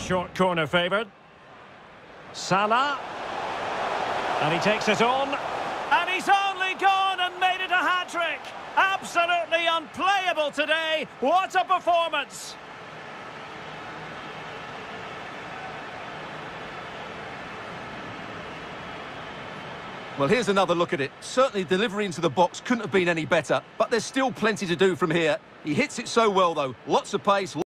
Short corner favoured. Salah. And he takes it on. And he's only gone and made it a hat-trick. Absolutely unplayable today. What a performance. Well, here's another look at it. Certainly delivery into the box couldn't have been any better, but there's still plenty to do from here. He hits it so well, though. Lots of pace.